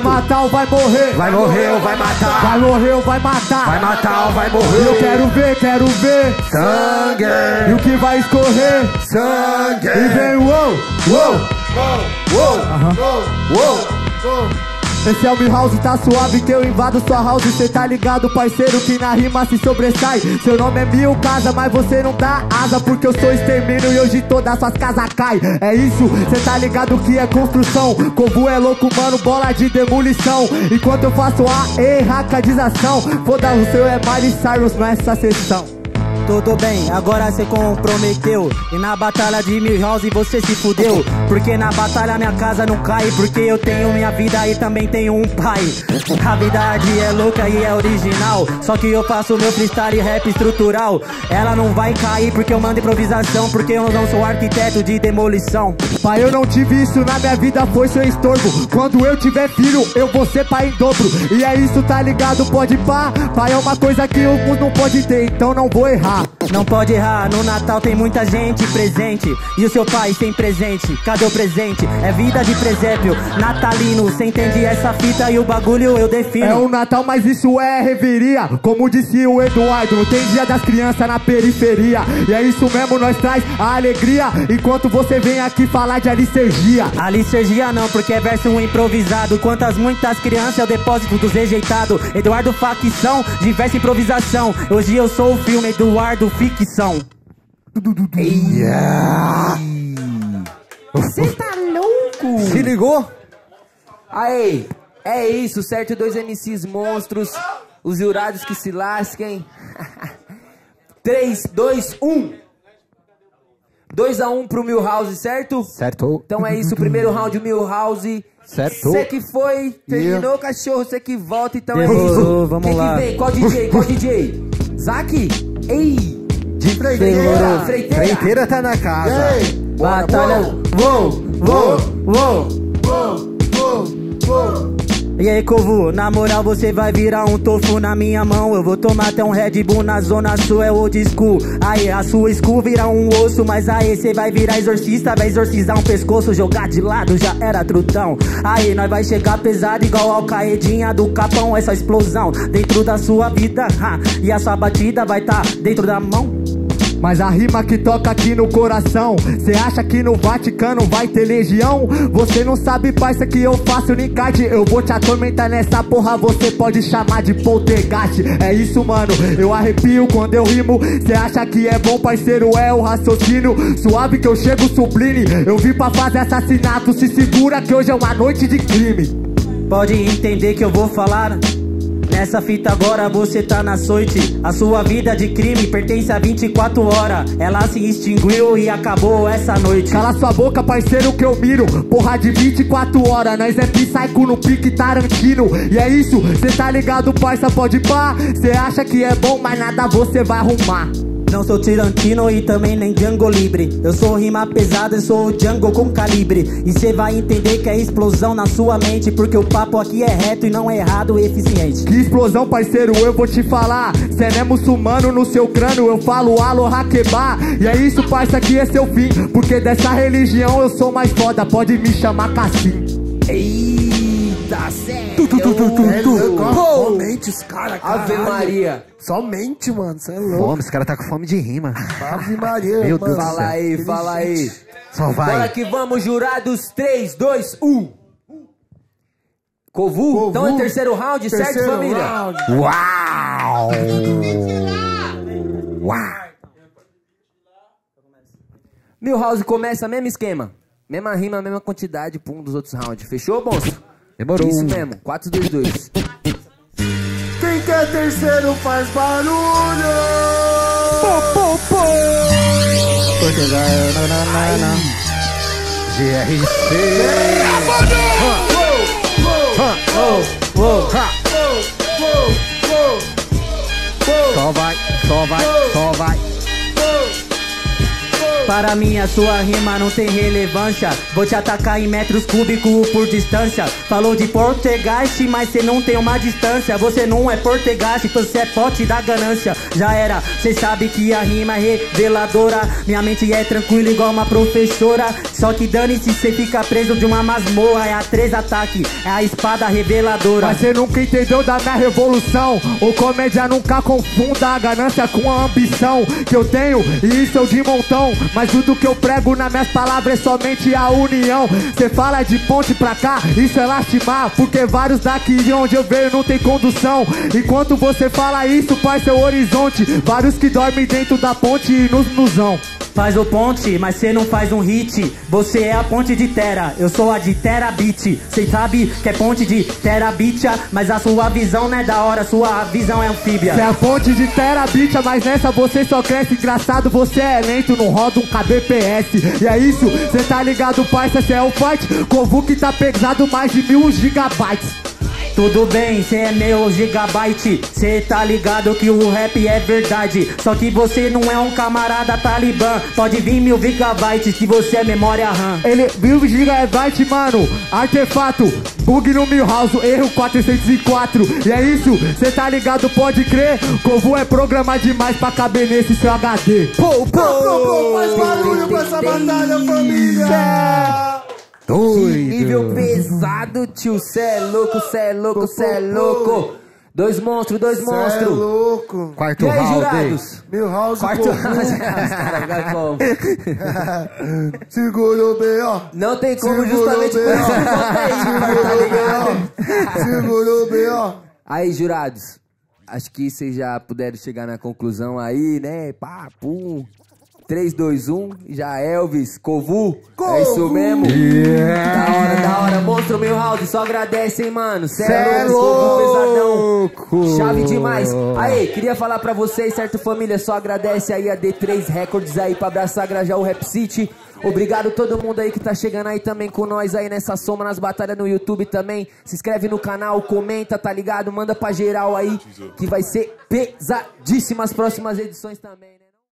matar ou vai morrer? Vai morrer ou vai matar? Vai morrer ou vai matar? Vai matar ou vai morrer? Eu quero ver sangue. E o que vai escorrer? Sangue. E vem uou, uou, uou. Esse é o Milhouse, tá suave que eu invado sua house. Cê tá ligado, parceiro, que na rima se sobressai. Seu nome é Mil Casa, mas você não dá asa, porque eu sou extermínio e hoje todas suas casas cai. É isso, cê tá ligado que é construção. Kovu é louco, mano, bola de demolição. Enquanto eu faço a erracadização, foda, o seu é Miley Cyrus nessa sessão. Tudo bem, agora cê comprometeu. E na batalha de Milhouse você se fudeu. Porque na batalha minha casa não cai. Porque eu tenho minha vida e também tenho um pai. A verdade é louca e é original. Só que eu faço meu freestyle rap estrutural. Ela não vai cair porque eu mando improvisação. Porque eu não sou arquiteto de demolição. Pai, eu não tive isso na minha vida, foi seu estorvo. Quando eu tiver filho, eu vou ser pai em dobro. E é isso, tá ligado, pode pá. Pai é uma coisa que o mundo não pode ter, então não vou errar. Não pode errar, no Natal tem muita gente presente. E o seu pai sem presente, cadê o presente? É vida de presépio, natalino. Cê entende essa fita e o bagulho eu defino. É um Natal, mas isso é reveria. Como disse o Eduardo, não tem dia das crianças na periferia. E é isso mesmo, nós traz a alegria. Enquanto você vem aqui falar de alicergia. Alicergia não, porque é verso improvisado. Quantas muitas crianças é o depósito dos rejeitados. Eduardo facção, diversa improvisação. Hoje eu sou o filme Eduardo ficção. Você tá louco? Se ligou? Aí, é isso, certo? 2 MCs monstros. Os jurados que se lasquem. 3, 2, 1. 2-1 pro Milhouse, certo? Certo. Então é isso, primeiro round Milhouse. Certo. Cê que foi, terminou, cachorro, cê que volta, então Demorou, é isso. vamos Quem lá. que vem? Qual DJ? Qual DJ? Zac? Ei! De Freiteira! Freiteira! Freiteira tá na casa. Batalha. E aí, Kovu, na moral você vai virar um tofu na minha mão. Eu vou tomar até um Red Bull na zona sul, é old school. Aí, a sua school vira um osso. Mas aí, cê vai virar exorcista, vai exorcizar um pescoço. Jogar de lado, já era trutão. Aí, nós vai chegar pesado igual ao Caedinha do Capão. Essa explosão dentro da sua vida, e a sua batida vai tá dentro da mão. Mas a rima que toca aqui no coração, cê acha que no Vaticano vai ter legião? Você não sabe, parça, que eu faço Nicard. Eu vou te atormentar nessa porra, você pode chamar de poltergeist. É isso, mano, eu arrepio quando eu rimo. Cê acha que é bom, parceiro, é o raciocínio. Suave que eu chego sublime, eu vim pra fazer assassinato. Se segura que hoje é uma noite de crime. Pode entender que eu vou falar. Nessa fita agora você tá na açoite. A sua vida de crime pertence a 24 horas. Ela se extinguiu e acabou essa noite. Cala sua boca, parceiro, que eu miro. Porra de 24 horas, nós é psycho no pique Tarantino. E é isso, cê tá ligado, parça, pode pá. Cê acha que é bom, mas nada você vai arrumar. Não sou Tarantino e também nem Django Livre. Eu sou rima pesada, eu sou o Django com calibre. E cê vai entender que é explosão na sua mente, porque o papo aqui é reto e não é errado e eficiente. Que explosão, parceiro, eu vou te falar. Cê não é muçulmano no seu crânio, eu falo alo raquebá. E é isso, parça, que é seu fim. Porque dessa religião eu sou mais foda, pode me chamar Cassim. Eita, sério? Somente os caras, Ave Maria. Somente, mano, você é louco. Fome, esse cara tá com fome de rima. Ave Maria, Meu mano. Deus do Fala céu. aí, fala aí. Só vai. Bora que vamos, jurados. 3, 2, 1. Kovu, então é terceiro round, certo, Terceiro família? round. Uau! Uau! Milhouse começa, mesmo esquema. Mesma rima, mesma quantidade pra um dos outros rounds. Fechou, monstro? Demorou. Isso mesmo, 4, 2, 2. Quem quer terceiro faz barulho. GRC. Só vai, só vai, só vai. Para mim a sua rima não tem relevância. Vou te atacar em metros cúbicos por distância. Falou de portegaste, mas cê não tem uma distância. Você não é portegaste, você é pote da ganância. Já era, cê sabe que a rima é reveladora. Minha mente é tranquila igual uma professora. Só que dane-se, cê fica preso de uma masmorra. É a 3 ataque, é a espada reveladora. Mas cê nunca entendeu da minha revolução. O comédia nunca confunda a ganância com a ambição que eu tenho, e isso eu de montão. Mas tudo que eu prego nas minhas palavras é somente a união. Cê fala de ponte pra cá, isso é lastimar, porque vários daqui de onde eu venho não tem condução. Enquanto você fala isso, faz seu horizonte. Vários que dormem dentro da ponte e nos nusão. Faz o ponte, mas cê não faz um hit. Você é a ponte de Terra, eu sou a de Terabit. Cê sabe que é ponte de Terabitia, mas a sua visão não é da hora, sua visão é anfíbia. Cê é a ponte de Terabitia, mas nessa você só cresce. Engraçado, você é lento, não roda um kbps. E é isso, cê tá ligado, parça, cê é o fight. Kovu que tá pesado mais de 1000 gigabytes. Tudo bem, cê é meu gigabyte. Cê tá ligado que o rap é verdade. Só que você não é um camarada talibã. Pode vir 1000 gigabytes que você é memória RAM. Ele 1000 gigabytes, mano. Artefato, bug no Milhouse, erro 404. E é isso, cê tá ligado, pode crer. Kovu é programa demais pra caber nesse seu HD. Faz barulho pra essa batalha, família! Nível pesado, tio, cê é louco, cê é louco, cê é louco. Dois monstros, dois Cê é monstros. louco. Quarto E aí, round. jurados? Milhouse, Quarto Kovu. round. Os caras como? Segura o B.O. Não tem como, Segura justamente o por isso que B.O. volta aí, Segura tá o ligado? B.O. Segura o B.O. Aí, jurados, acho que vocês já puderam chegar na conclusão aí, né? Pá, pum. 3, 2, 1, já Elvis, Kovu, é isso mesmo? Da hora, monstro Milhouse, só agradece, hein, mano? Cê é louco, Kovu pesadão, chave demais. Aí, queria falar pra vocês, certo, família, só agradece aí a D3 Records aí pra abraçar Grajaú Rap City. Obrigado a todo mundo aí que tá chegando aí também com nós aí nessa soma nas batalhas no YouTube também. Se inscreve no canal, comenta, tá ligado? Manda pra geral aí que vai ser pesadíssimas as próximas edições também, né?